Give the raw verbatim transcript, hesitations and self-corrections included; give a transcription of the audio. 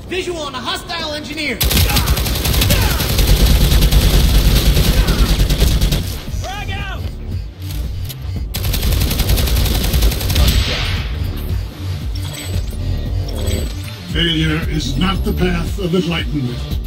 Visual on a hostile engineer. Frag out! Failure is not the path of enlightenment.